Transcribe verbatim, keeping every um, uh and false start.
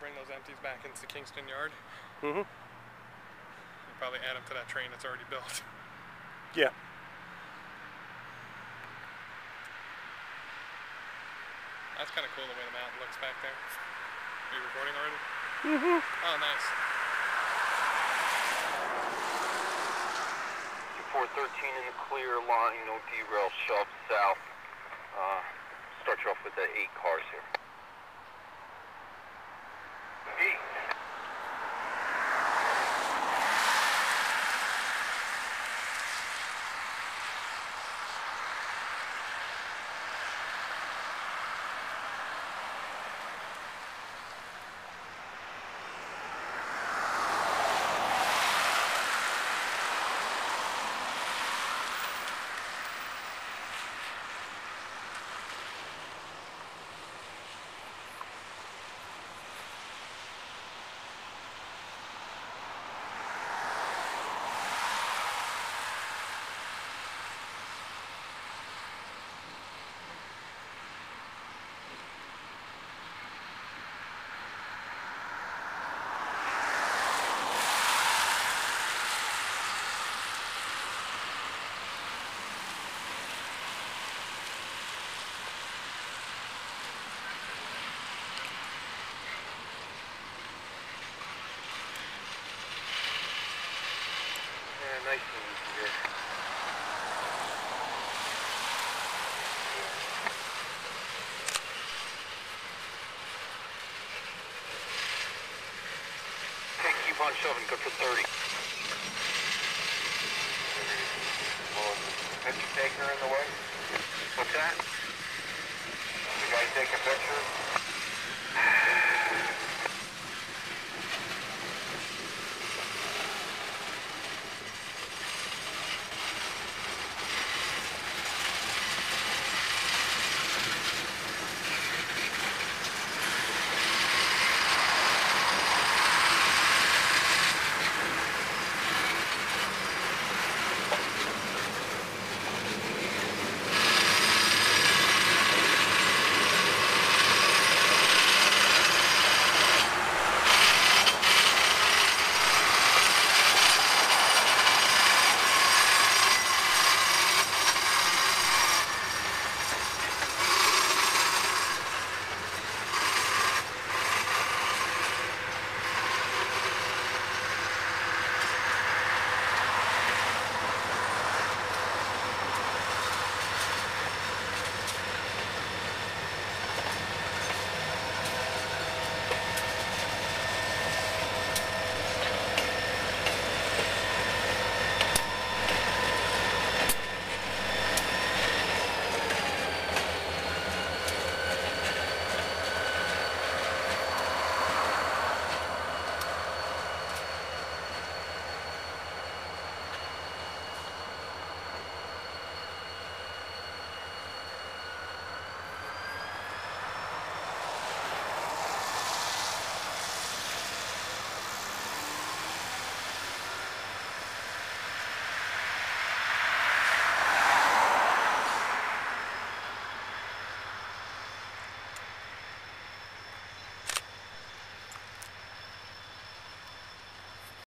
bring those empties back into Kingston Yard. Mm-hmm. We'll probably add them to that train that's already built. Yeah. That's kind of cool the way the mountain looks back there. Are you recording already? Mm-hmm. Oh, nice. four thirteen in the clear line, no derail, shove south. Uh, start you off with the eight cars here. Eight. Nice and easy here. Okay, keep on shoving, good for thirty. Picture taker in the way? What's that? You guys taking pictures?